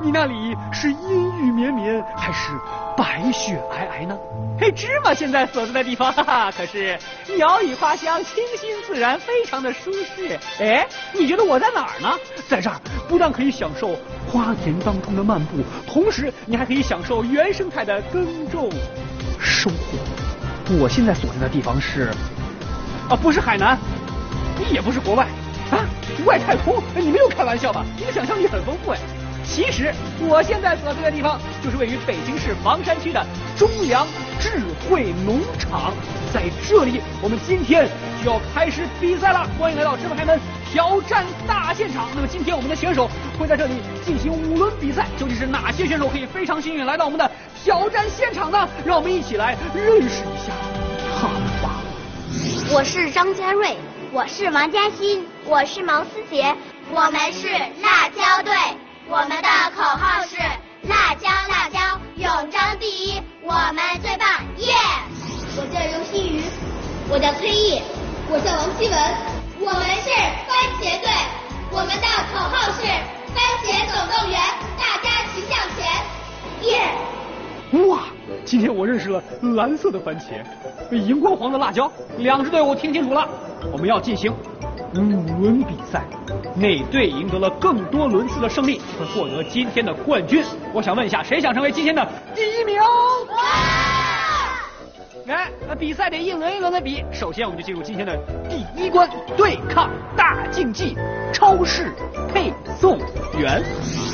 你那里是阴雨绵绵还是白雪皑皑呢？ 芝麻现在所在的地方，哈哈，可是鸟语花香，清新自然，非常的舒适。你觉得我在哪儿呢？ 在这儿不但可以享受花田当中的漫步，同时你还可以享受原生态的耕种收获。我现在所在的地方是，不是海南，也不是国外，外太空。你没有开玩笑吧？你的想象力很丰富。 其实我现在所在的地方就是位于北京市房山区的中粮智慧农场，在这里我们今天就要开始比赛了。欢迎来到芝麻开门挑战大现场。那么今天我们的选手会在这里进行5轮比赛，究竟是哪些选手可以非常幸运来到我们的挑战现场呢？让我们一起来认识一下他们吧。 我是张家瑞，我是王嘉欣，我是毛思杰，我们是辣椒队。我们的口号是辣椒辣椒，永争第一，我们最棒，耶！我叫刘希瑜，我叫崔毅，我叫王希文，我们是番茄队，我们的口号是番茄总动员，大家齐向前，耶！ 哇，今天我认识了蓝色的番茄，荧光黄的辣椒。2支队伍听清楚了，我们要进行5轮比赛，哪队赢得了更多轮次的胜利，会获得今天的冠军。我想问一下，谁想成为今天的第1名？ 比赛得一轮一轮的比。首先我们就进入今天的第1关，对抗大竞技超市配送员。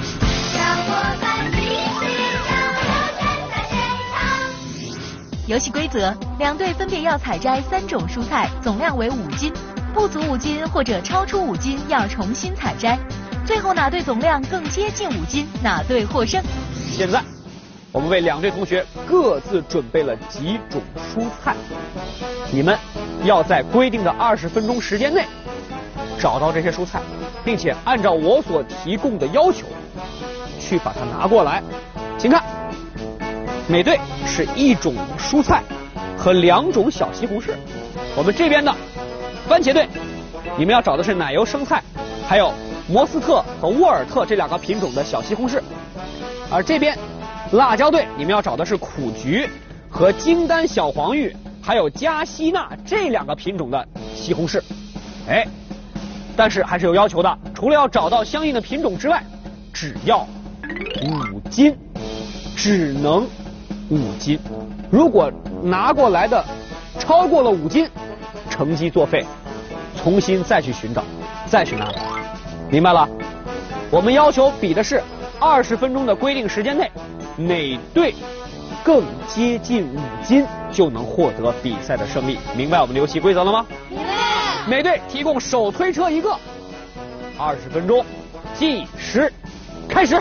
游戏规则：2队分别要采摘3种蔬菜，总量为5斤。不足5斤或者超出5斤要重新采摘，最后哪队总量更接近5斤，哪队获胜。 现在我们为2队同学各自准备了几种蔬菜，你们要在规定的20分钟时间内找到这些蔬菜，并且按照我所提供的要求去把它拿过来。请看，每队是1种蔬菜和2种小西红柿。我们这边的番茄队，你们要找的是奶油生菜，还有摩斯特和沃尔特这2个品种的小西红柿。而这边辣椒队，你们要找的是苦菊和金丹小黄玉，还有加西纳这2个品种的西红柿。但是还是有要求的，除了要找到相应的品种之外，只要5斤，只能5斤。如果拿过来的超过了5斤，成绩作废，重新再去寻找，再去拿，明白了？我们要求比的是20分钟的规定时间内，哪队更接近5斤就能获得比赛的胜利。明白我们的游戏规则了吗？ 明白。 每队提供手推车1个，20分钟计时开始。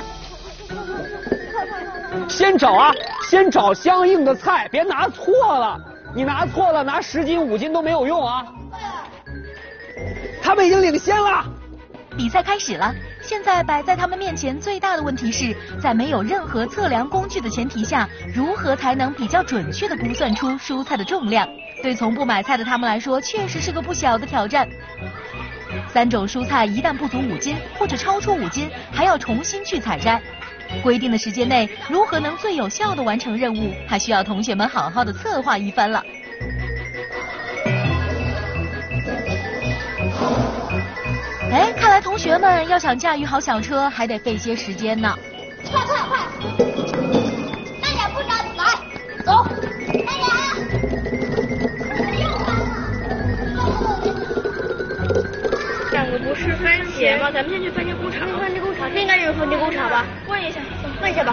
先找相应的菜，别拿错了。你拿错了，拿10斤5斤都没有用啊！他们已经领先了。 比赛开始了，现在摆在他们面前最大的问题是在没有任何测量工具的前提下，如何才能比较准确地估算出蔬菜的重量？对从不买菜的他们来说，确实是个不小的挑战。3种蔬菜一旦不足5斤或者超出5斤，还要重新去采摘。规定的时间内，如何能最有效地完成任务，还需要同学们好好的策划一番了。看来同学们要想驾驭好小车，还得费些时间呢。 快，慢点，不着急，来，走，慢点啊！ 两个不是番茄吗？咱们先去番茄工厂。番茄工厂，那应该就是番茄工厂吧？问一下，问一下吧。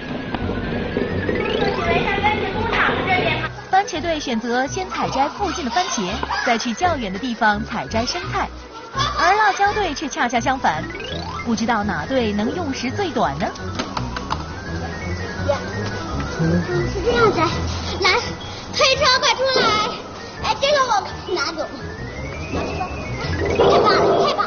番茄队选择先采摘附近的番茄，再去较远的地方采摘生菜，而辣椒队却恰恰相反，不知道哪队能用时最短呢？ 是这样子，来，推车快出来！这个我拿走。太棒了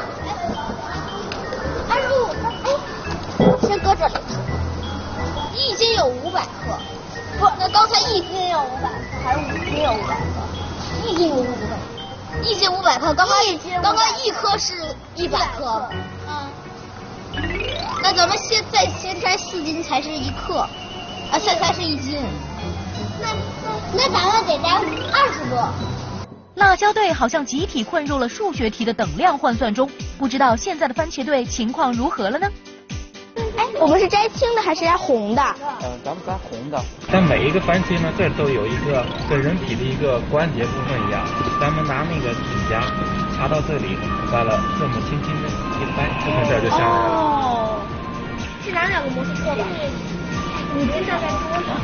！25克，先搁这里。1斤有500克，不，那刚才1斤有500克，还是5斤有500克？1斤有500克，1斤500克，刚刚1颗是100克。 那咱们先摘4斤才是1克，啊，才是1斤。那咱们得摘20个。 辣椒队好像集体困入了数学题的等量换算中，不知道现在的番茄队情况如何了呢？ 哎，我们是摘青的还是摘红的？ 咱们摘红的。但每一个番茄呢，这都有一个跟人体的一个关节部分一样，咱们拿那个指甲插到这里，完了这么轻轻的一拍，这么这就下来了。 哦，是拿2个模式做吧？5斤大概多少？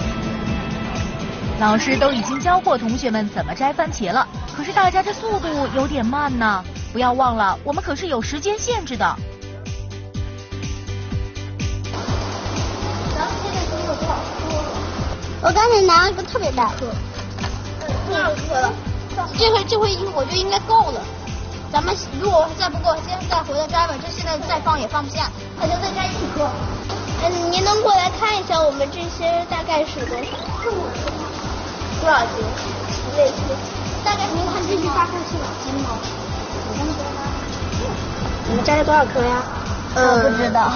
老师都已经教过同学们怎么摘番茄了，可是大家这速度有点慢呢。不要忘了，我们可是有时间限制的。 我刚才拿了个特别大颗，多少颗了？这回我觉得应该够了。咱们如果再不够，今天再回来摘吧。这现在再放也放不下，那就再摘1颗。您能过来看一下我们这些大概是多少？多少斤？这些大概您看这些大概是2斤吗？你们摘了多少颗呀？我不知道。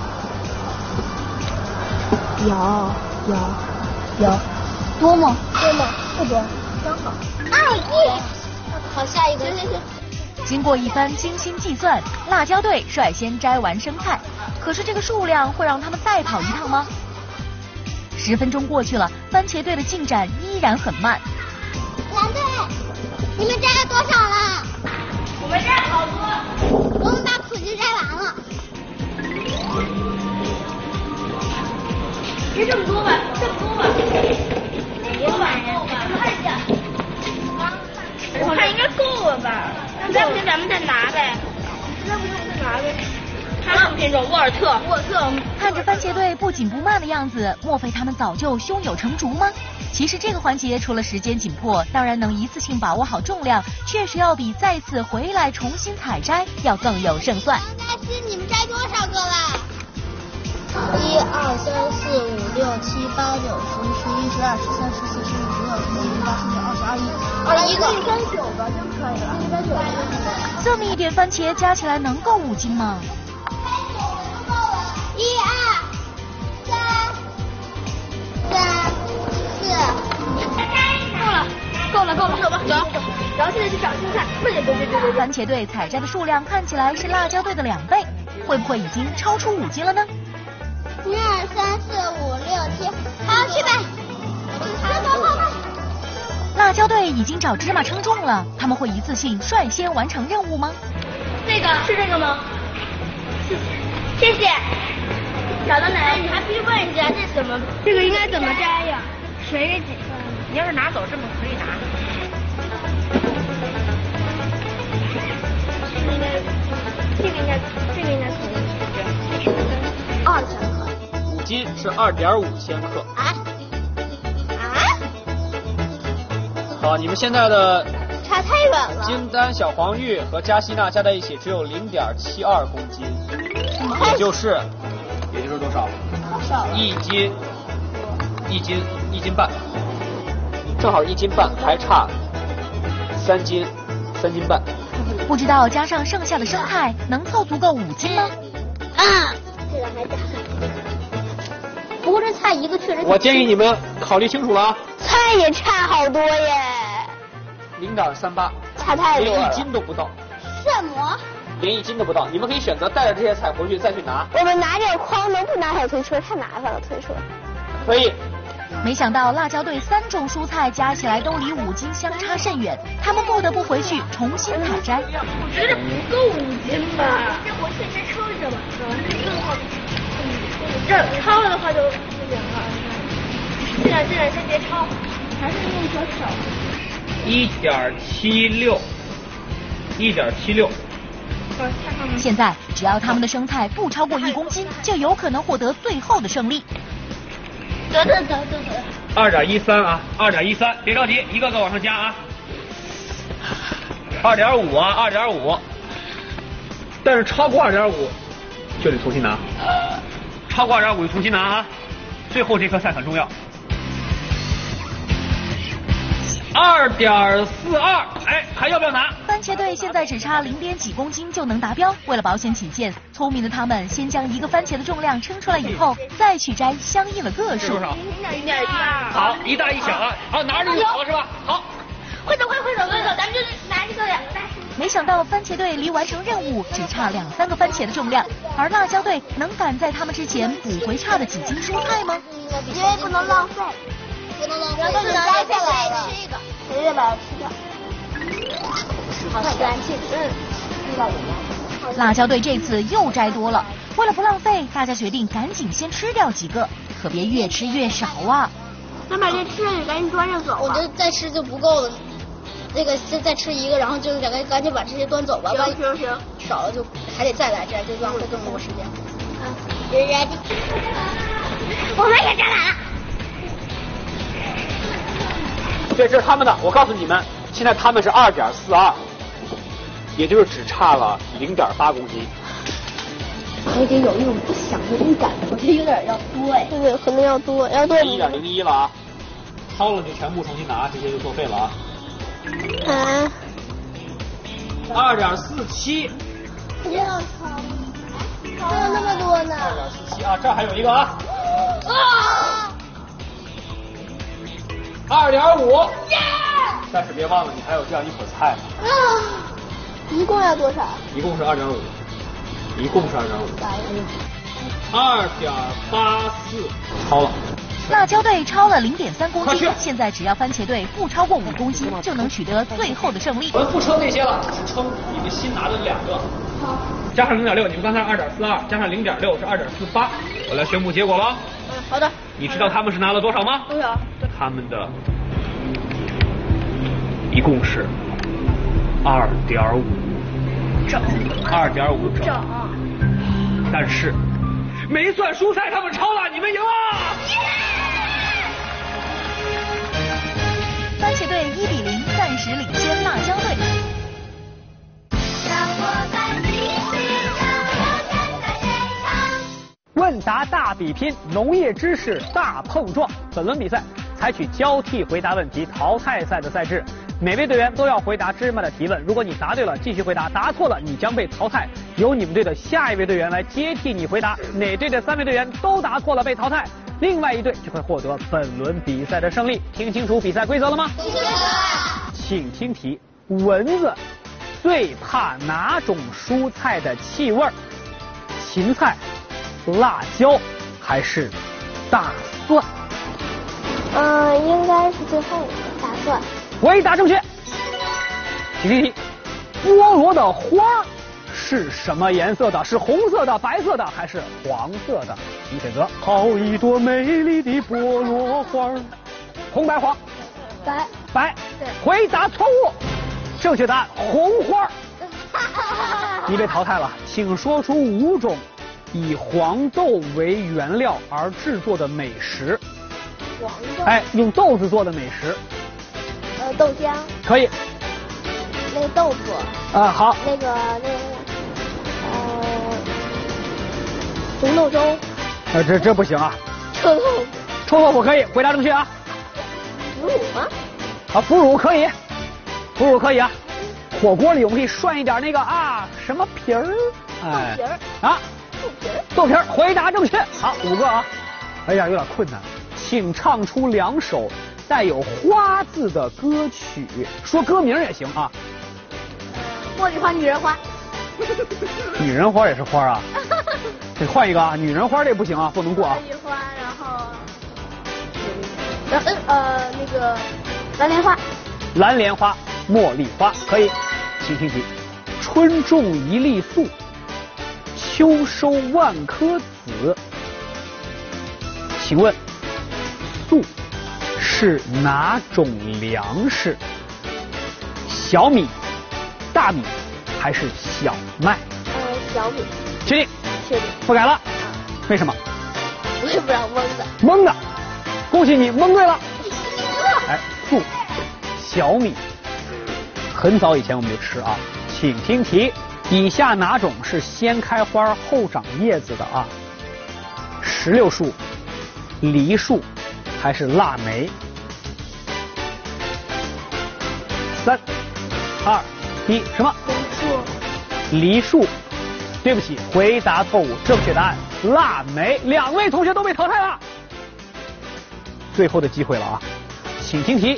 有，多吗？多吗？不多，刚好。好，下一个。行。 经过一番精心计算，辣椒队率先摘完生菜。可是这个数量会让他们再跑一趟吗？10分钟过去了，番茄队的进展依然很慢。 蓝队，你们摘了多少了？ 我们摘好多。 我们把苦菊摘完了。 别这么多吧，看一下。我看应该够了吧？实在不行咱们再拿呗。他什么品种？沃尔特。 看着番茄队不紧不慢的样子，莫非他们早就胸有成竹吗？其实这个环节除了时间紧迫，当然能一次性把握好重量，确实要比再次回来重新采摘要更有胜算。 大新，你们摘多少个了？1、2、3、4、5、6、7、8、9、10、11、12、13、14、15、16、17、18、19、20、21个。139个就可以了。190个。 这么一点番茄加起来能够5斤吗 ？1、2、3、4。 够了，走吧，走。然后现在去找青菜。对。 番茄队采摘的数量看起来是辣椒队的2倍，会不会已经超出5斤了呢 ？1、2、3、4、5、6、7，好，去吧。 辣椒队已经找芝麻称重了，他们会一次性率先完成任务吗？ 那个是这个吗？谢谢。找到哪？ 你还必须问人家这是怎么？ 这个应该怎么摘呀？谁给几份？你要是拿走，这么可以拿。这个应该可以。2千克。 5斤是2.5千克。好，你们现在的差太远了。 金丹、小黄玉和加西娜加在一起只有0.72公斤，也就是多少？1斤半，正好1斤半，还差3斤半。 不知道加上剩下的生菜能凑足够5斤吗？ 这个还差。不过这菜一个确实。 我建议你们考虑清楚了啊。 菜也差好多耶。 0.38， 差太多了， 连1斤都不到。 什么？ 连1斤都不到，你们可以选择带着这些菜回去再去拿。 我们拿点筐，能不拿小推车？太麻烦了，推车。 可以。 没想到辣椒队3种蔬菜加起来都离5斤相差甚远，他们不得不回去重新采摘。 我觉得不够5斤吧。这我先称一下吧。这超了的话就不行了。这两先别超，还是用小挑。 1.76。 现在只要他们的生菜不超过1公斤，就有可能获得最后的胜利。 得。 2.13啊，2.13，别着急，一个个往上加啊。2.5啊，2.5。但是超过2.5就得重新拿。超过2.5就重新拿啊。最后这颗菜很重要。 2.42，哎，还要不要拿？ 番茄队现在只差0.几公斤就能达标。为了保险起见，聪明的他们先将一个番茄的重量称出来以后，再去摘相应的个数。 多少 0.2。 好，一大一小啊。好，拿着就好了是吧？好。 快走，咱们就拿这个2个大。 没想到番茄队离完成任务只差2、3个番茄的重量，而辣椒队能赶在他们之前补回差的几斤蔬菜吗？ 因为不能浪费，不能浪费，都是摘下来的，吃一个，谁也把它吃掉。好，干净，味道怎么样？ 辣椒队这次又摘多了，为了不浪费，大家决定赶紧先吃掉几个，可别越吃越少啊！ 咱把这吃了，你赶紧端着走。 我觉得再吃就不够了。那个再吃一个，然后就赶紧把这些端走吧。 行， 少了就还得再来，这样就浪费更多时间。 我们也摘完了。 对，这是他们的。我告诉你们，现在他们是2.42，也就是只差了0.8公斤。 我已经有一种不祥的预感，我觉得有点要多哎。 对，可能要多 1.01了啊！掏了就全部重新拿，这些就作废了啊。2.47， 不要掏，还有那么多呢。 2.47啊，这儿还有一个啊。2.5，但是别忘了，你还有这样一口菜呢。 一共要多少？ 一共是2.5，一共是2.5。2.84，超了。 辣椒队超了0.3公斤，现在只要番茄队不超过5公斤，就能取得最后的胜利。 我们不称那些了，只称你们新拿的2个。 好。 加上0.6，你们刚才2.42，加上0.6是2.48。我来宣布结果了。 好的。 你知道他们是拿了多少吗？ 多少？ 他们的一共是2.5整，2.5整。但是没算蔬菜，他们超了，你们赢了。 番茄队1比0暂时领先辣椒队。 问答大比拼，农业知识大碰撞。本轮比赛采取交替回答问题淘汰赛的赛制，每位队员都要回答芝麻的提问。如果你答对了，继续回答；答错了，你将被淘汰，由你们队的下一位队员来接替你回答。哪队的3位队员都答错了被淘汰，另外一队就会获得本轮比赛的胜利。听清楚比赛规则了吗？ 听清楚了。 请听题：蚊子最怕哪种蔬菜的气味？芹菜、辣椒还是大蒜？ 应该是最后的大蒜。 回答正确。请听题：菠萝的花是什么颜色的？是红色的、白色的还是黄色的？请选择。好一朵美丽的菠萝花，红白黄？白。 对。 回答错误，正确答案红花。你被淘汰了，请说出5种以黄豆为原料而制作的美食。 黄豆。 用豆子做的美食。 豆浆。 可以。 那个豆腐。 好。 那个红豆粥。 这不行啊。 臭豆腐。 臭豆腐可以，回答正确啊。 腐乳吗？ 腐乳可以，腐乳可以啊。火锅里我们可以涮一点那个什么皮儿？ 豆皮儿。 豆皮儿，回答正确。好，5个啊。哎呀，有点困难，请唱出2首带有花字的歌曲，说歌名也行啊。 茉莉花、女人花。 女人花也是花啊？得换一个啊，女人花这不行啊，不能过啊。 茉莉花，然后那个蓝莲花。 蓝莲花、茉莉花可以。请听题：春种一粒粟，秋收万颗子。请问，粟是哪种粮食？小米、大米还是小麦？ 小米。 确定？ 确定。 不改了。为什么？ 我也不知道，蒙的。 蒙的，恭喜你蒙对了。粟、小米，很早以前我们就吃啊。请听题：以下哪种是先开花后长叶子的啊？石榴树、梨树还是腊梅？ 3、2、1，什么？梨树。对不起，回答错误，正确答案腊梅。2位同学都被淘汰了。最后的机会了啊，请听题。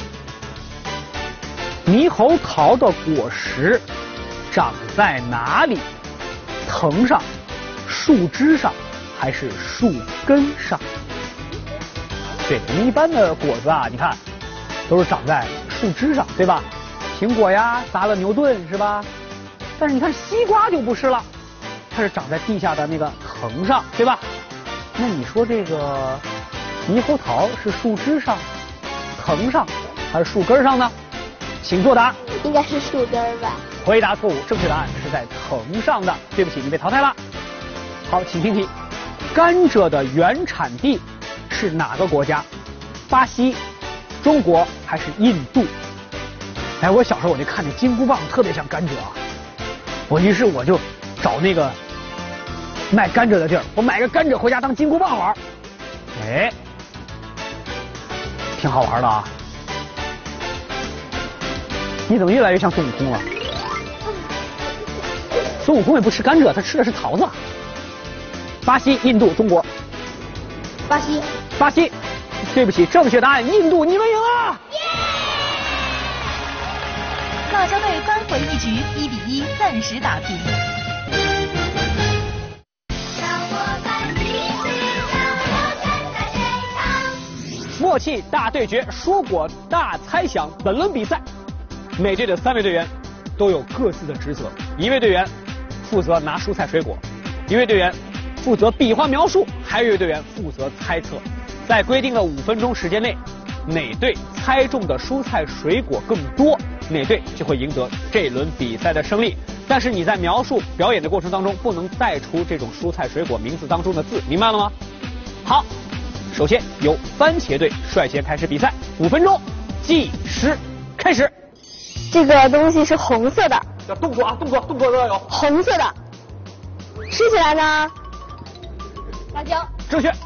猕猴桃的果实长在哪里？藤上、树枝上还是树根上？对，我们一般的果子啊，你看都是长在树枝上，对吧？苹果呀，砸了牛顿是吧？但是你看西瓜就不是了，它是长在地下的那个藤上，对吧？那你说这个猕猴桃是树枝上、藤上还是树根上呢？请作答。 应该是树根吧。 回答错误，正确答案是在藤上的。对不起，你被淘汰了。好，请听题：甘蔗的原产地是哪个国家？巴西、中国还是印度？哎，我小时候我就看那金箍棒特别像甘蔗啊，于是我就找那个卖甘蔗的地儿，我买个甘蔗回家当金箍棒玩。哎，挺好玩的啊。你怎么越来越像孙悟空了？孙悟空也不吃甘蔗，他吃的是桃子。巴西、印度、中国。 巴西。 巴西。对不起，正确答案印度，你们赢了。 辣椒队扳回一局，1比1暂时打平。 默契大对决，蔬果大猜想。本轮比赛，每队的3位队员都有各自的职责。1位队员负责拿蔬菜水果，1位队员负责比划描述，还有1位队员负责猜测。在规定的5分钟时间内，哪队猜中的蔬菜水果更多，哪队就会赢得这轮比赛的胜利。但是你在描述表演的过程当中，不能带出这种蔬菜水果名字当中的字，明白了吗？好，首先由番茄队率先开始比赛，5分钟计时开始。 这个东西是红色的。 要动作啊，动作都要有。 红色的，吃起来呢？ 辣椒。 正确。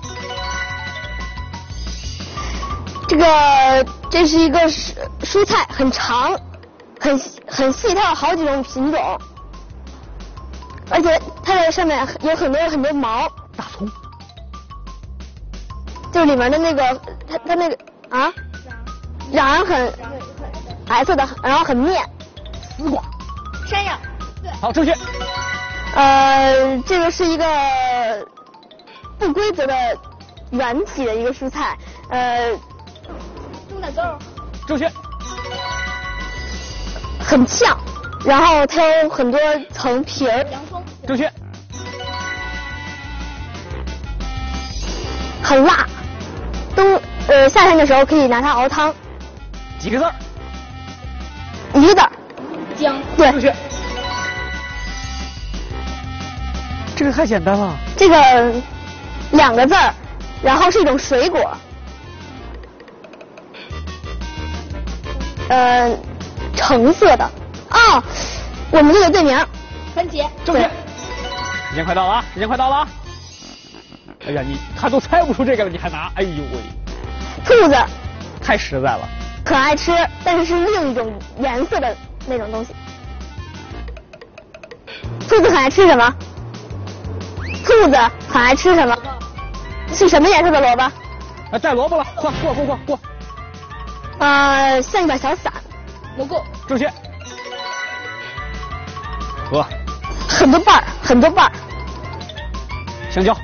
这是一个蔬菜，很长，很细，它有好几种品种，而且它的上面有很多毛。 大葱。 就是里面的那个，它那个啊，瓤很白色的，然后很面。 丝瓜。 山药。 对。 好，正确。 这个是一个不规则的圆体的一个蔬菜， 猪胆豆。 正确。 很呛，然后它有很多层皮儿。 洋葱。 正确。 很辣，夏天的时候可以拿它熬汤。 几个字儿 ？1个字儿。 姜。 对。 正确。这个太简单了。 这个2个字儿，然后是一种水果。橙色的。哦，我们这个队名。 番茄。 正确。时间快到了啊！时间快到了啊！哎呀，他都猜不出这个了，你还拿？哎呦喂！ 兔子。 太实在了。 很爱吃，但是是另一种颜色的那种东西。兔子很爱吃什么？兔子很爱吃什么？是什么颜色的萝卜？ 啊，带萝卜了，过。 像一把小伞。 蘑菇。 正确。和。 很多瓣儿。 香蕉。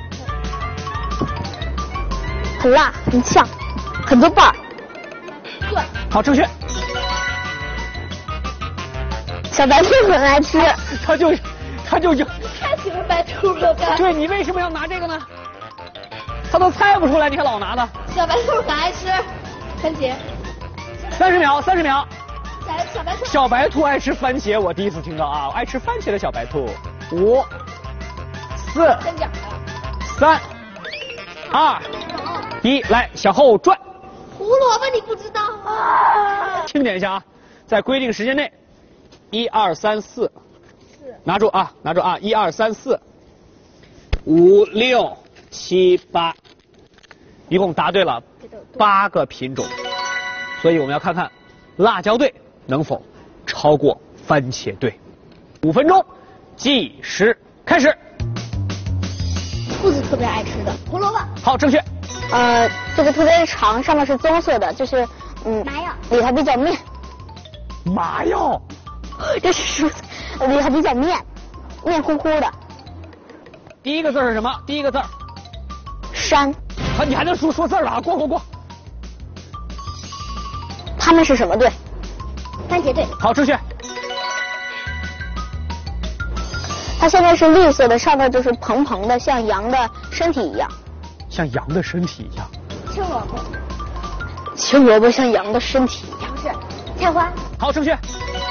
很辣，很呛，很多瓣儿。 对。 好，正确。 小白兔很爱吃。 他就太喜欢白兔了吧？ 对，你为什么要拿这个呢？他都猜不出来，你还老拿呢。 小白兔很爱吃番茄。 30秒。 小白兔爱吃番茄，我第一次听到啊！爱吃番茄的小白兔。5、4、3、2、1，来，向后转。 胡萝卜你不知道啊？ 清点一下啊，在规定时间内，1、2、3、4，拿住啊，1、2、3、4、5、6、7、8，一共答对了8个品种，所以我们要看看辣椒队能否超过番茄队。5分钟，计时开始。 兔子特别爱吃的胡萝卜。 好，正确。 这个特别长，上面是棕色的，就是麻药。 里头比较面。 麻药。 这是蔬菜，里头比较面乎乎的。 第一个字是什么？第一个字。 山。 啊，你还能说字了啊？过。 他们是什么队？ 番茄队。 好，正确。 它现在是绿色的，上面就是蓬蓬的，像羊的身体一样。 像羊的身体一样。 青萝卜。 青萝卜像羊的身体一样。 不是，菜花。 好，正确。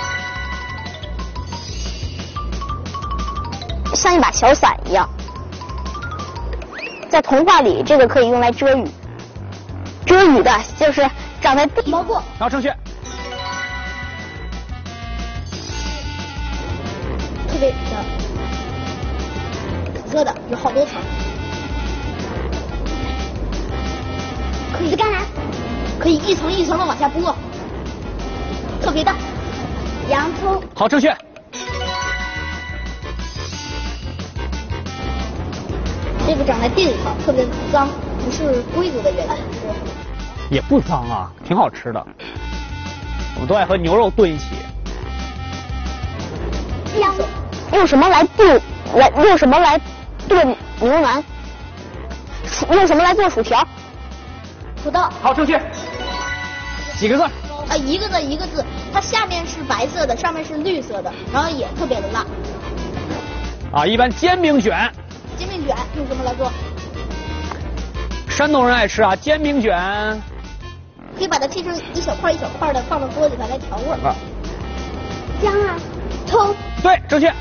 像一把小伞一样。在童话里，这个可以用来遮雨。遮雨的就是长在地。 蘑菇。 好，正确。 特别的紫色的，有好多层。可以干啥？可以一层一层的往下剥，特别大。 洋葱。 好，正确。 这个长在地里头，特别脏，不是规则的原理。 也不脏啊，挺好吃的。我们都爱和牛肉炖一起。 用什么来炖？用什么来炖牛腩？用什么来做薯条？土豆。 好，正确。几个字？ 一个字。它下面是白色的，上面是绿色的，然后也特别的辣。 啊，一般煎饼卷。 煎饼卷用什么来做？ 山东人爱吃啊，煎饼卷。 可以把它切成一小块一小块的，放到锅里头来调味。 姜啊，葱。 对，正确。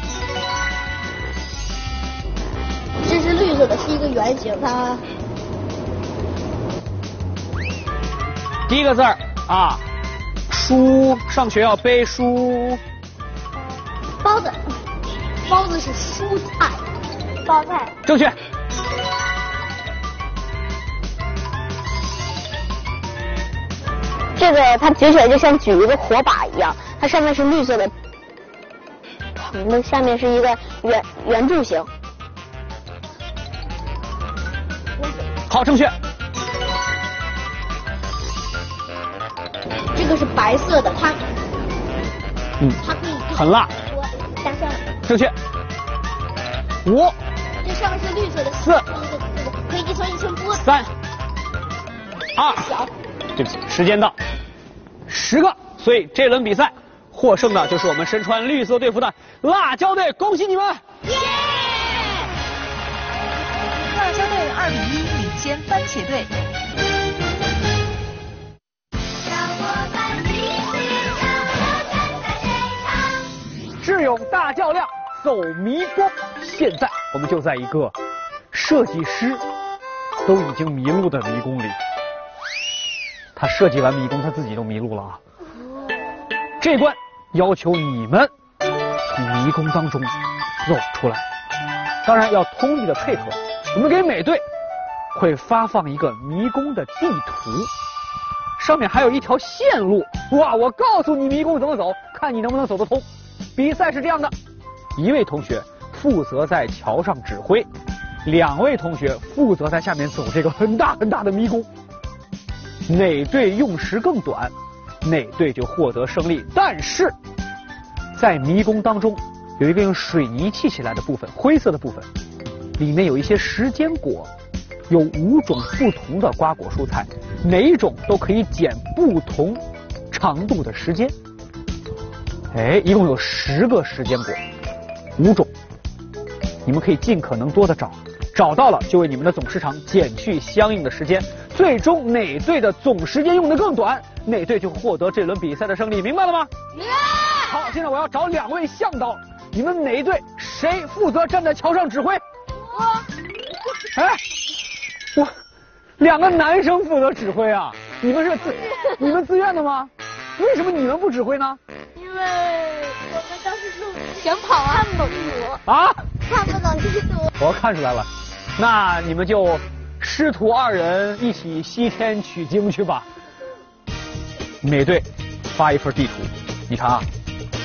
这是绿色的，是一个圆形，它。 第一个字儿啊，书，上学要背书。 包子，包子是蔬菜。 包菜。 正确。 这个它举起来就像举一个火把一样，它上面是绿色的，横的，下面是一个圆柱形。 好，正确。 这个是白色的，它可以很辣。 大蒜。 正确。5。 这上面是绿色的。 4。 可以一层一层剥。 3。2。 小。 对不起，时间到。10个，所以这轮比赛获胜的就是我们身穿绿色队服的辣椒队，恭喜你们！ 耶！辣椒队2比1领先番茄队。 智勇大较量，走迷宫。现在我们就在一个设计师都已经迷路的迷宫里。他设计完迷宫，他自己都迷路了啊！这关要求你们从迷宫当中走出来，当然要通力的配合。我们给每队会发放一个迷宫的地图，上面还有一条线路。哇，我告诉你迷宫怎么走，看你能不能走得通。比赛是这样的，1位同学负责在桥上指挥，2位同学负责在下面走这个很大很大的迷宫。哪队用时更短，哪队就获得胜利。但是在迷宫当中有一个用水泥砌起来的部分，灰色的部分，里面有一些时间果，有5种不同的瓜果蔬菜，每一种都可以减不同长度的时间。一共有10个时间果，5种，你们可以尽可能多的找，找到了就为你们的总时长减去相应的时间。最终哪队的总时间用得更短，哪队就获得这轮比赛的胜利，明白了吗？好，现在我要找2位向导，你们哪一队谁负责站在桥上指挥？我2个男生负责指挥啊！你们自愿的吗？为什么你们不指挥呢？ 因为我们当时是想跑啊，看不懂地图啊， 看不懂地图。 我看出来了，那你们就师徒2人一起西天取经去吧。每队发一份地图，你看啊，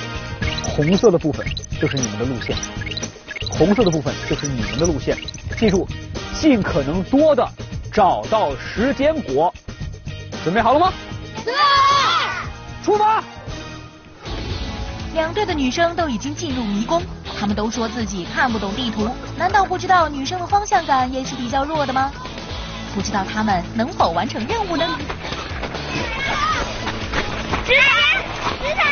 红色的部分就是你们的路线，红色的部分就是你们的路线。记住，尽可能多的找到时间果。准备好了吗？ 对。 出发。 两队的女生都已经进入迷宫，她们都说自己看不懂地图，难道不知道女生的方向感也是比较弱的吗？不知道她们能否完成任务呢？ 直塔，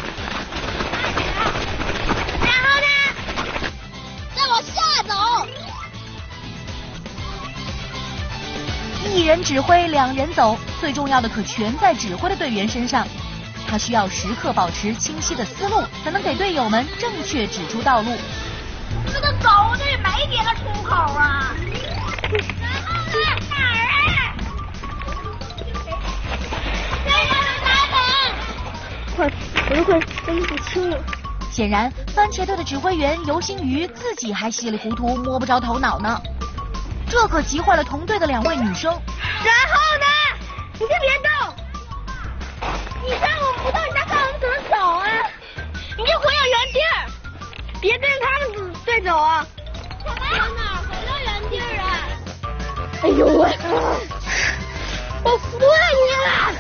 然后呢？再往下走。 一人指挥，两人走，最重要的可全在指挥的队员身上。他需要时刻保持清晰的思路，才能给队友们正确指出道路。 这个走的也没别的出口啊。然后呢？哪儿啊？这个是哪里？ 我都快分不清了。 显然，番茄队的指挥员游星瑜自己还稀里糊涂摸不着头脑呢，这可急坏了同队的两位女生。 然后呢？你先别动。你看我们不动，你再看我们怎么走啊？你就回到原地儿，别跟着他们队走啊！往哪儿回到原地儿啊？哎呦喂！我服了你了！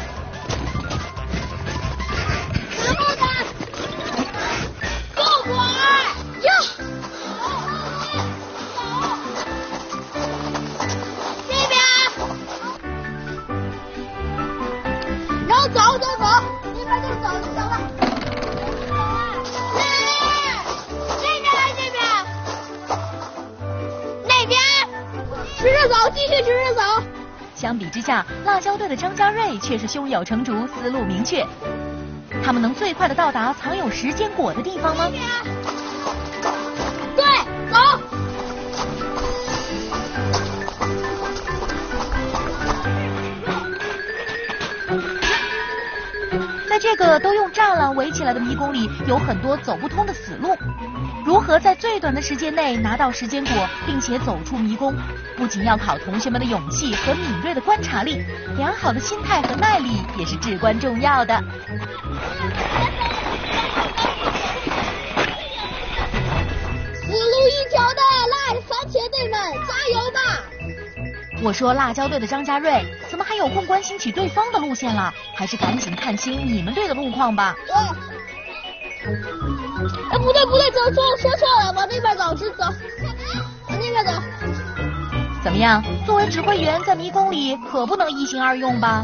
然后呢？够我哟！这边。然后走，那边就走就行了。这边，那边，直着走，继续直着走。 相比之下，辣椒队的张家瑞却是胸有成竹，思路明确。他们能最快的到达藏有时间果的地方吗？ 对，走。 在这个都用栅栏围起来的迷宫里，有很多走不通的死路。如何在最短的时间内拿到时间果，并且走出迷宫，不仅要考同学们的勇气和敏锐的观察力，良好的心态和耐力也是至关重要的。 死路一条的番茄队们，加油吧！ 我说辣椒队的张家瑞，怎么还有空关心起对方的路线了？还是赶紧看清你们队的路况吧。 对。哎，不对，说错了，往那边走，直走。往那边走。 怎么样？作为指挥员，在迷宫里可不能一心二用吧？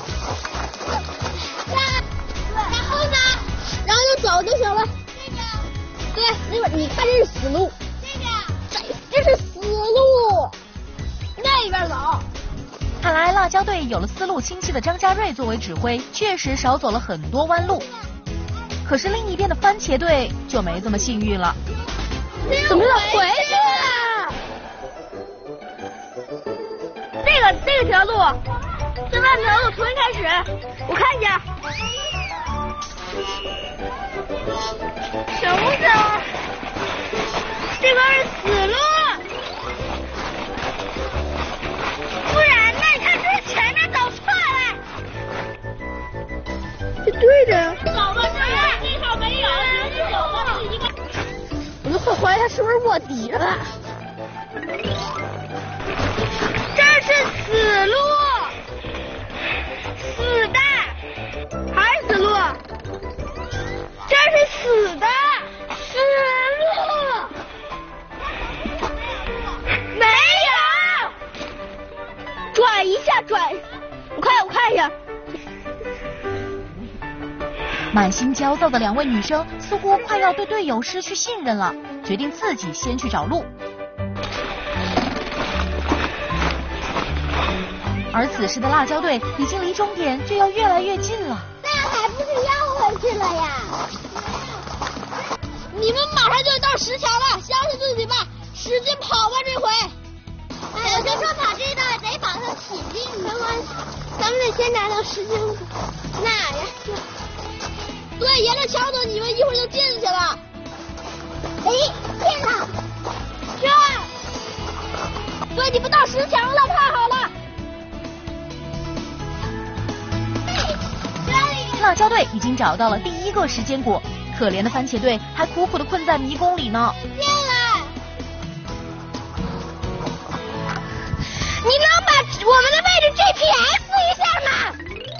然后呢？然后就走就行了。这边。对，那边你看这是死路。这边。这是死路。那边走。 看来辣椒队有了思路清晰的张家瑞作为指挥，确实少走了很多弯路。可是另一边的番茄队就没这么幸运了。 怎么又回去了？这条路，这半条路重新开始，我看一下。行不行？这边是死路。不然呢？你看这前面走错了。这对着。走吧，这条没有，你走吧，你看。我都快怀疑他是不是卧底了。这是死路，死的，还是死路？这是死的，死路，没有。转一下，我看一下。 满心焦躁的两位女生似乎快要对队友失去信任了，决定自己先去找路。而此时的辣椒队已经离终点就要越来越近了。 那还不是要回去了呀？你们马上就到10条了，相信自己吧，使劲跑吧这回。哎，我就说跑这段得保证起劲，咱们得先拿到10斤。那呀，对，沿着墙走，你们一会儿就进去了。哎，进了。是。对，你们到10条了，太好了。 辣椒队已经找到了第一个时间果， 可怜的番茄队还苦苦地困在迷宫里呢。 进来！你能把我们的位置 GPS 一下吗？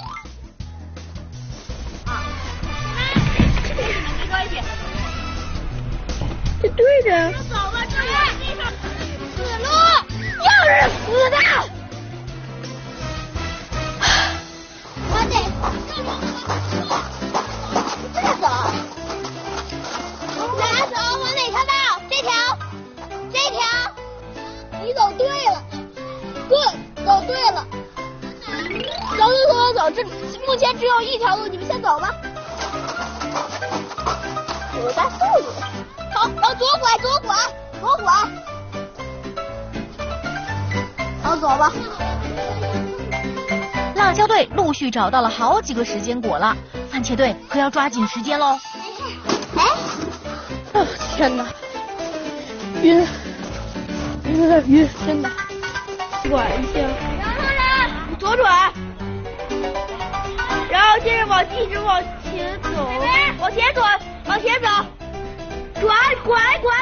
没关系。这对着。 走了，这里死路，又是死的。我得这走，哪走？往哪条道？这条。你走对了，对，走对了。走，这目前只有一条路，你们先走吧。我加速度。好，左拐。好，走吧。 辣椒队陆续找到了好几个时间果了，番茄队可要抓紧时间喽。 哦，天哪，晕，有点晕，真的。拐一下， 然后呢？ 左转，然后接着一直往前走，往前转，拐，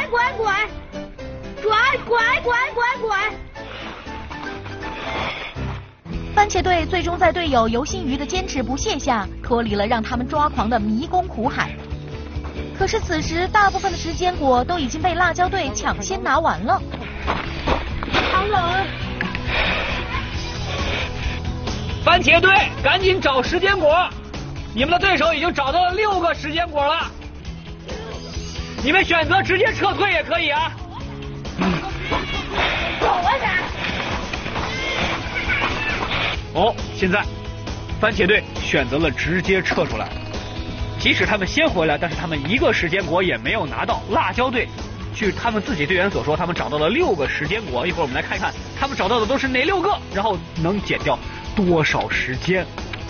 番茄队最终在队友游心鱼的坚持不懈下，脱离了让他们抓狂的迷宫苦海。可是此时大部分的时间果都已经被辣椒队抢先拿完了。 好冷！ 番茄队赶紧找时间果，你们的对手已经找到了6个时间果了。你们选择直接撤退也可以啊。 走啊咱！ 哦，现在番茄队选择了直接撤出来。即使他们先回来，但是他们1个时间果也没有拿到。辣椒队据他们自己队员所说，他们找到了6个时间果。一会儿我们来看一看他们找到的都是哪6个，然后能减掉多少时间。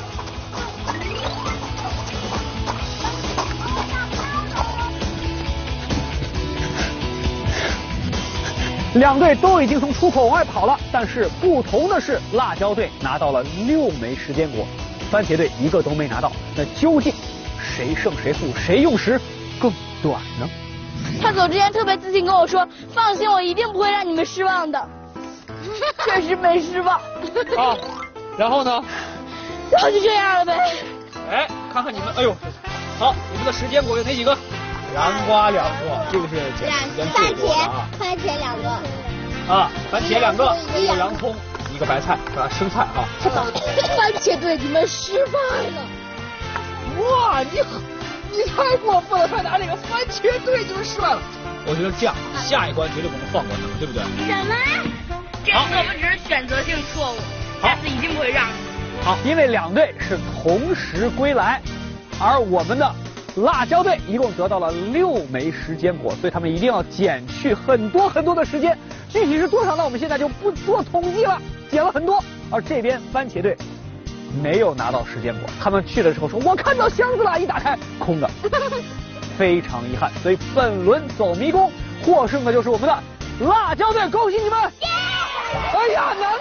两队都已经从出口往外跑了，但是不同的是，辣椒队拿到了6枚时间果，番茄队1个都没拿到。那究竟谁胜谁负，谁用时更短呢？ 他走之前特别自信跟我说：“放心，我一定不会让你们失望的。”确实没失望。 啊，然后呢？ 然后就这样了呗。 哎，看看你们，哎呦，好，你们的时间果有哪几个？南瓜2个，这个是减时间最多的啊。 番茄2个。 啊，番茄2个，1个洋葱，1个白菜，生菜啊。 番茄队，你们失败了。 哇，你太过分了，快拿这个番茄队就是失败了。我觉得这样，下一关绝对不能放过他们，对不对？ 什么？ 这次我们只是选择性错误，下次一定不会让。 好，因为2队是同时归来，而我们的辣椒队一共得到了6枚时间果，所以他们一定要减去很多的时间。具体是多少呢？我们现在就不做统计了，减了很多。而这边番茄队没有拿到时间果，他们去的时候说我看到箱子了，一打开空的，非常遗憾。所以本轮走迷宫获胜的就是我们的辣椒队，恭喜你们！哎呀，南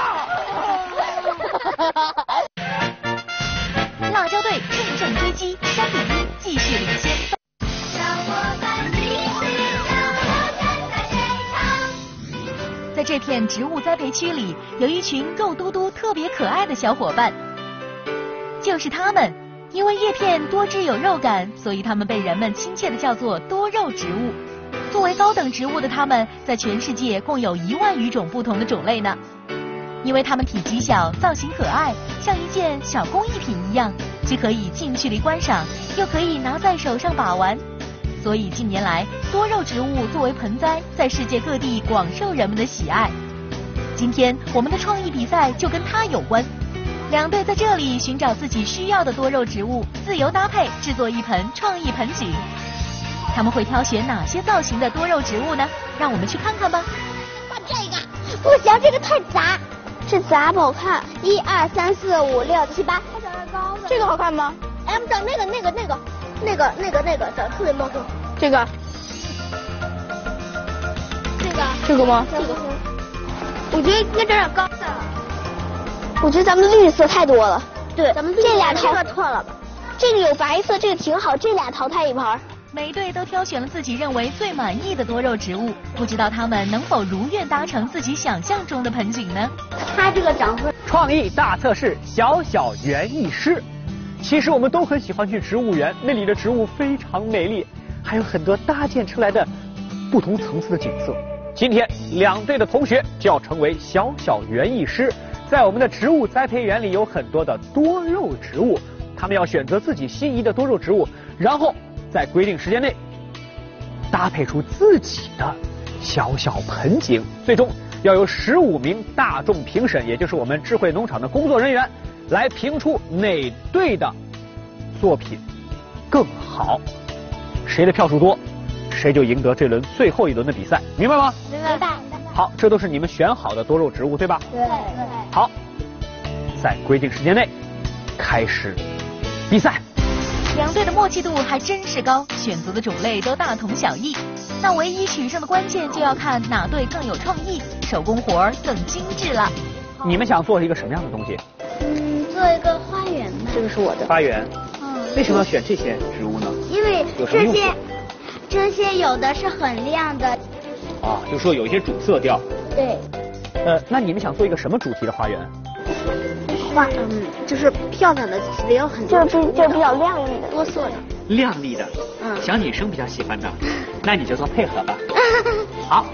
瓜！ 辣椒队乘胜追击，3比1继续领先。在这片植物栽培区里，有一群肉嘟嘟、特别可爱的小伙伴，就是他们。因为叶片多汁有肉感，所以它们被人们亲切地叫做多肉植物。作为高等植物的它们，在全世界共有1万余种不同的种类呢。因为它们体积小，造型可爱，像一件小工艺品一样，既可以近距离观赏，又可以拿在手上把玩。所以近年来，多肉植物作为盆栽，在世界各地广受人们的喜爱。今天我们的创意比赛就跟它有关。2队在这里寻找自己需要的多肉植物，自由搭配制作一盆创意盆景。他们会挑选哪些造型的多肉植物呢？让我们去看看吧。 换这个，不行，这个太杂，这杂不好看。1、2、3、4、5、6、7、8，它长得高的。 这个好看吗？ 哎，不长那个长得特别茂盛。 这个吗？ 这个我觉得应该长点高的。我觉得咱们绿色太多了。对，咱们这俩这个错了吧？ 这个有白色，这个挺好，这俩淘汰一盘。 每队都挑选了自己认为最满意的多肉植物，不知道他们能否如愿达成自己想象中的盆景呢？ 它这个长会。 创意大测试，小小园艺师。其实我们都很喜欢去植物园，那里的植物非常美丽，还有很多搭建出来的不同层次的景色。今天2队的同学就要成为小小园艺师，在我们的植物栽培园里有很多的多肉植物，他们要选择自己心仪的多肉植物，然后在规定时间内搭配出自己的小小盆景，最终要由15名大众评审，也就是我们智慧农场的工作人员来评出哪队的作品更好，谁的票数多，谁就赢得这轮最后一轮的比赛，明白吗？ 明白。 好，这都是你们选好的多肉植物，对吧？ 对。 好，在规定时间内开始比赛。 2队的默契度还真是高，选择的种类都大同小异。那唯一取胜的关键就要看哪队更有创意，手工活儿更精致了。 你们想做一个什么样的东西？ 做一个花园吧。 这个是我的花园。为什么要选这些植物呢？ 因为有什么用处？ 这些有的是很亮的。 啊，就说有一些主色调。 对。 那你们想做一个什么主题的花园？ 就是漂亮的，也有很多，就是比较亮丽的，多色的。 亮丽的，小女生比较喜欢的，那你就做配合吧。好。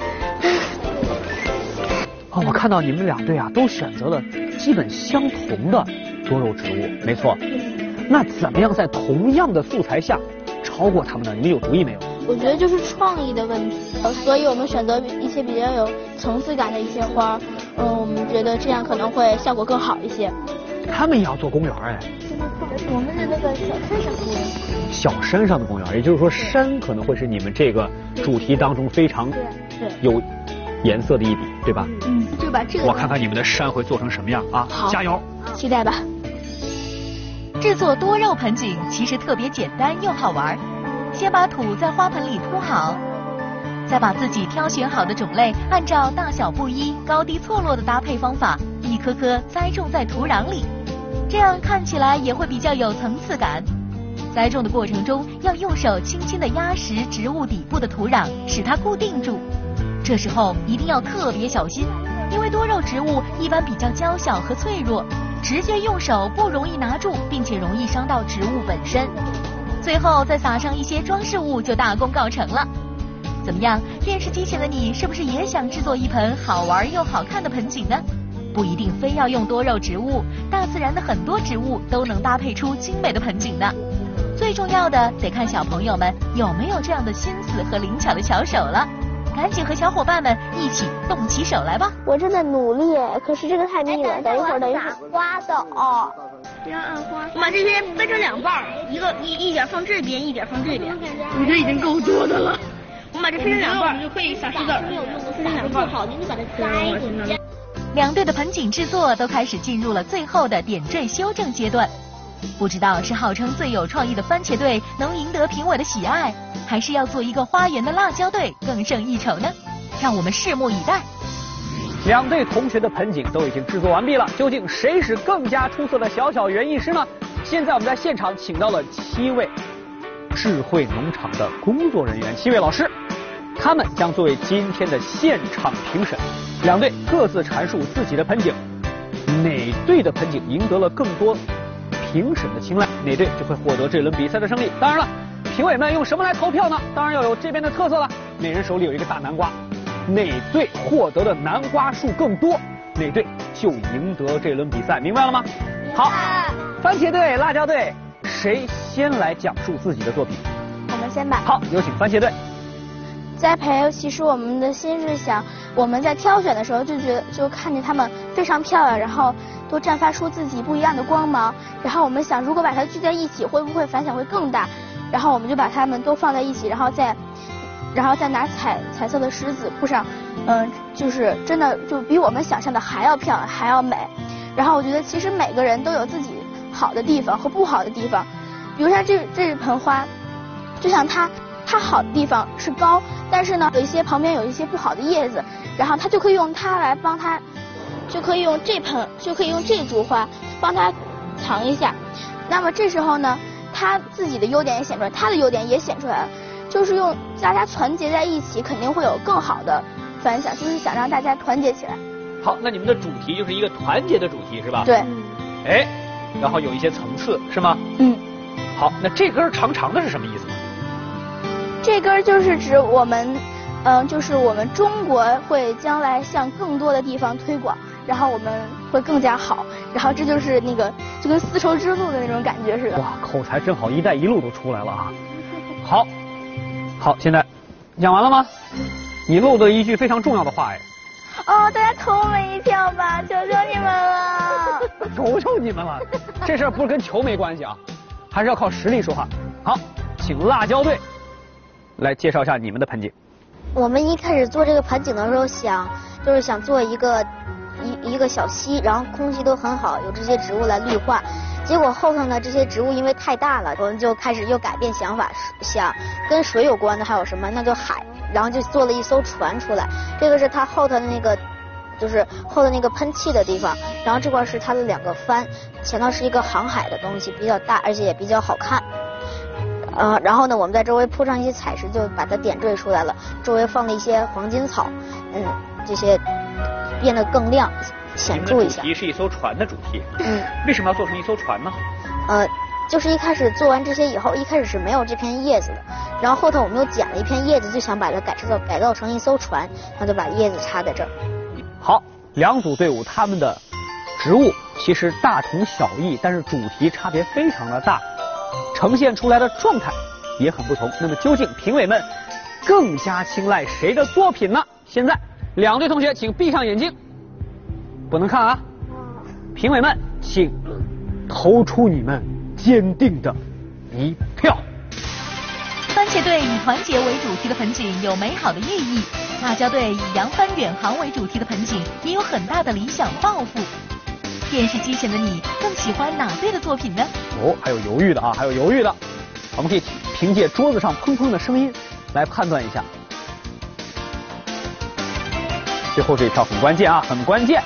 哦，我看到你们2队啊都选择了基本相同的多肉植物，没错。那怎么样在同样的素材下超过他们呢？你们有主意没有？ 我觉得就是创意的问题，所以我们选择一些比较有层次感的一些花，我们觉得这样可能会效果更好一些。 他们也要做公园哎。 我们是那个小山上的公园。 小山上的公园，也就是说山可能会是你们这个主题当中非常有颜色的一笔，对吧？ 就把这个。 我看看你们的山会做成什么样啊！ 好， 加油！ 期待吧。 制作多肉盆景其实特别简单又好玩，先把土在花盆里铺好，再把自己挑选好的种类按照大小不一、高低错落的搭配方法，一颗颗栽种在土壤里，这样看起来也会比较有层次感。栽种的过程中要用手轻轻地压实植物底部的土壤，使它固定住。这时候一定要特别小心，因为多肉植物一般比较娇小和脆弱，直接用手不容易拿住，并且容易伤到植物本身。最后再撒上一些装饰物，就大功告成了。怎么样，电视机前的你是不是也想制作一盆好玩又好看的盆景呢？不一定非要用多肉植物，大自然的很多植物都能搭配出精美的盆景的。最重要的得看小朋友们有没有这样的心思和灵巧的巧手了。赶紧和小伙伴们一起动起手来吧！ 我正在努力，可是这个太密了，等一会儿。 花的哦。不要按花。我把这些分成2半，一点放这边，一点放这边。我觉得已经够多的了。我把这分成2半，我们就可以撒石子儿。分成2半，好，您就把它栽进去。 2队的盆景制作都开始进入了最后的点缀修正阶段。不知道是号称最有创意的番茄队能赢得评委的喜爱，还是要做一个花园的辣椒队更胜一筹呢？让我们拭目以待。 2队同学的盆景都已经制作完毕了，究竟谁是更加出色的小小园艺师呢？现在我们在现场请到了7位智慧农场的工作人员，7位老师，他们将作为今天的现场评审。2队各自阐述自己的盆景，哪队的盆景赢得了更多评审的青睐，哪队就会获得这轮比赛的胜利。当然了，评委们用什么来投票呢？当然要有这边的特色了，每人手里有一个大南瓜，哪队获得的南瓜数更多，哪队就赢得这轮比赛，明白了吗？好，番茄队、辣椒队，谁先来讲述自己的作品？ 我们先吧。 好，有请番茄队。 栽培，其实我们的心是想，我们在挑选的时候就看见它们非常漂亮，然后都绽发出自己不一样的光芒。然后我们想，如果把它聚在一起，会不会反响会更大？然后我们就把它们都放在一起，然后再拿彩色的石子铺上，就是真的就比我们想象的还要漂亮，还要美。然后我觉得其实每个人都有自己好的地方和不好的地方，比如像这盆花，就像它好的地方是高，但是呢，旁边有一些不好的叶子，然后它就可以用它来帮它，就可以用这株花帮它藏一下。那么这时候呢， 他自己的优点也显出来，他的优点也显出来了，就是用大家团结在一起，肯定会有更好的反响，就是想让大家团结起来。 好，那你们的主题就是一个团结的主题是吧？ 对。 哎，然后有一些层次是吗？ 嗯。 好，那这根长长的是什么意思呢？ 这根就是指我们，就是我们中国会将来向更多的地方推广，然后我们会更加好，然后这就是那个就跟丝绸之路的那种感觉似的。 哇，口才真好，一带一路都出来了啊！好，好，现在讲完了吗？你漏了一句非常重要的话哎。 哦，大家投我们一票吧，求求你们了！ 求求你们了，这事儿不是跟球没关系啊，还是要靠实力说话。好，请辣椒队来介绍一下你们的盆景。 我们一开始做这个盆景的时候就是想做一个小溪，然后空气都很好，有这些植物来绿化。结果后头呢，这些植物因为太大了，我们就开始又改变想法，想跟水有关的还有什么，那就海，然后就做了一艘船出来。这个是它后头的那个，就是后头那个喷气的地方，然后这块是它的2个帆，前头是一个航海的东西，比较大，而且也比较好看。然后呢，我们在周围铺上一些彩石，就把它点缀出来了。周围放了一些黄金草，这些变得更亮，显著一下。 主题是一艘船的主题。为什么要做成一艘船呢？ 就是一开始做完这些以后，一开始是没有这片叶子的，然后后头我们又捡了一片叶子，就想把它改造成一艘船，然后就把叶子插在这儿。 好，2组队伍他们的植物其实大同小异，但是主题差别非常的大。呈现出来的状态也很不同。那么究竟评委们更加青睐谁的作品呢？现在2队同学请闭上眼睛，不能看啊！评委们请投出你们坚定的一票。 番茄队以团结为主题的盆景有美好的寓意，辣椒队以扬帆远航为主题的盆景也有很大的理想抱负。电视机前的你更喜欢哪队的作品呢？ 还有犹豫的啊，还有犹豫的，我们可以凭借桌子上砰砰的声音来判断一下。最后这一票很关键啊，很关键。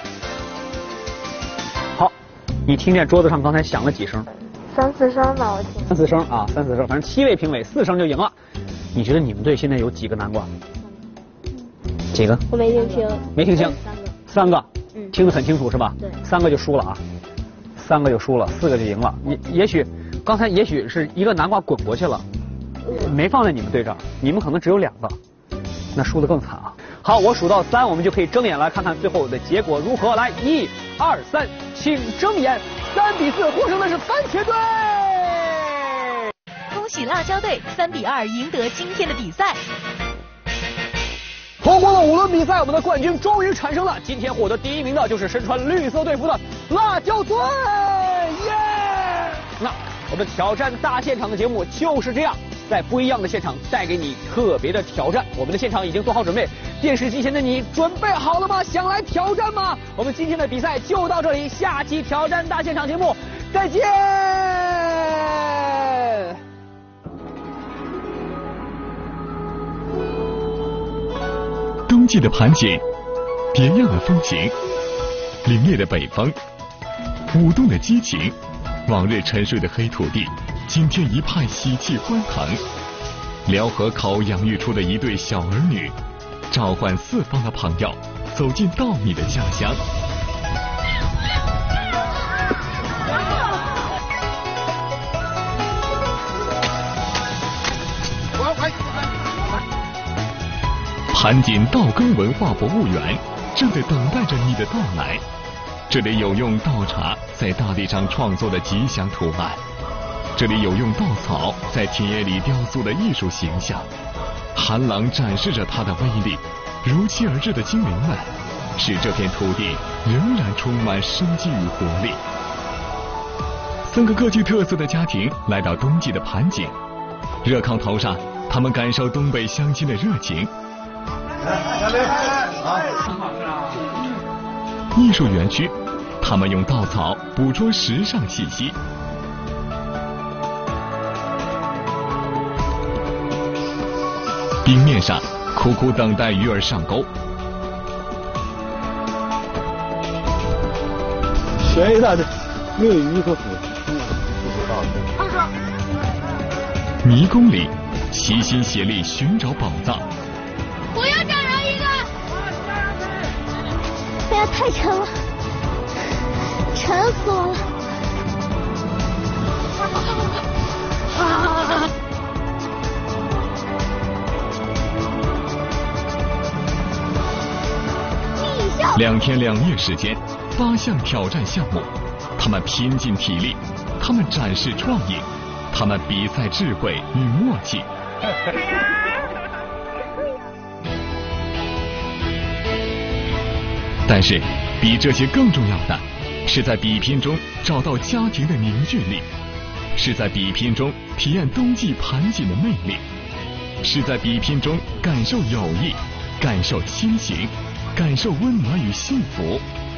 好，你听见桌子上刚才响了几声 ？3、4声吧，我听。 3、4声啊，3、4声，反正7位评委4声就赢了。你觉得你们队现在有几个南瓜？几个？ 我没听清。 没听清？3个。听得很清楚是吧？ 对。 3个就输了啊，3个就输了，4个就赢了。也许刚才是一个南瓜滚过去了，没放在你们队这儿，你们可能只有2个，那输得更惨啊。好，我数到3，我们就可以睁眼来看看最后的结果如何。来，1、2、3，请睁眼。3比4，获胜的是番茄队。 恭喜辣椒队3比2赢得今天的比赛。 通过了5轮比赛，我们的冠军终于产生了。今天获得第1名的就是身穿绿色队服的辣椒队，耶！那我们挑战大现场的节目就是这样，在不一样的现场带给你特别的挑战。我们的现场已经做好准备，电视机前的你准备好了吗？想来挑战吗？我们今天的比赛就到这里，下期挑战大现场节目再见。 冬季的盘锦，别样的风情，凛冽的北方，舞动的激情，往日沉睡的黑土地，今天一派喜气欢腾。辽河口养育出的一对小儿女，召唤四方的朋友，走进稻米的家乡。盘锦稻耕文化博物园正在等待着你的到来。这里有用稻茬在大地上创作的吉祥图案，这里有用稻草在田野里雕塑的艺术形象。寒狼展示着它的威力，如期而至的精灵们，使这片土地仍然充满生机与活力。3个各具特色的家庭来到冬季的盘锦，热炕头上，他们感受东北乡亲的热情。艺术园区，他们用稻草捕捉时尚气息。冰面上，苦苦等待鱼儿上钩。 便宜大的，没有鱼可捕。 迷宫里齐心协力寻找宝藏。 我要找着一个。 哎呀，太沉了，沉死我了！ 2天2夜时间，8项挑战项目，他们拼尽体力，他们展示创意，他们比赛智慧与默契。但是，比这些更重要的，是在比拼中找到家庭的凝聚力，是在比拼中体验冬季盘锦的魅力，是在比拼中感受友谊，感受亲情，感受温暖与幸福。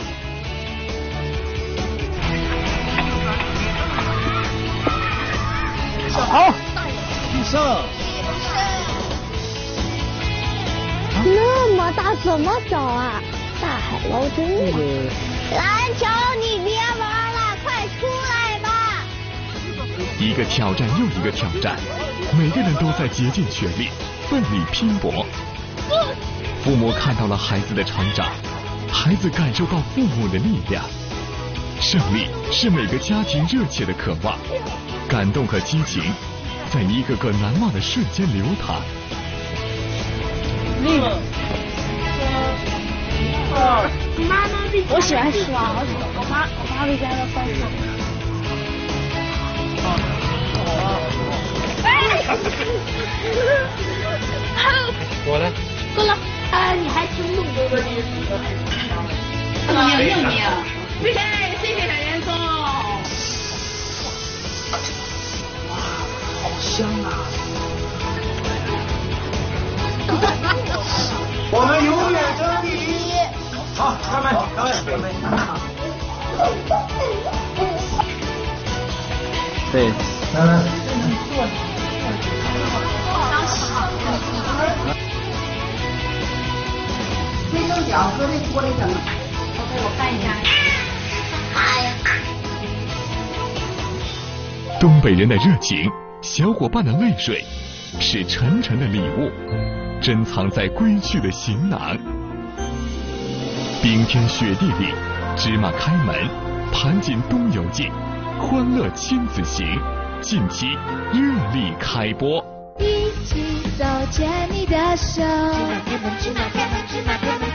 好，必胜。 那么大怎么找啊？大海捞针呀！篮球你别玩了，快出来吧！ 一个挑战又一个挑战，每个人都在竭尽全力，奋力拼搏。父母看到了孩子的成长，孩子感受到父母的力量。胜利是每个家庭热切的渴望，感动和激情在一个个难忘的瞬间流淌。 我喜欢吃王子，我妈会加的番薯。 我呢？ 够了，你还吃那么多的零食？你，谢谢小烟囱。 哇，好香啊！我们永远争第一！好，开门，开门。对，来。 卫生饺搁那锅里整。我看一下。 东北人的热情，小伙伴的泪水，是沉沉的礼物，珍藏在归去的行囊。冰天雪地里，芝麻开门，盘锦东游记，欢乐亲子行，近期热力开播。 一起走，牵你的手。芝麻开门，芝麻开门，芝麻开门。